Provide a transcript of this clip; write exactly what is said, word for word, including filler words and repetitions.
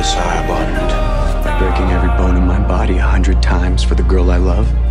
Messiah bond. Breaking every bone in my body a hundred times for the girl I love.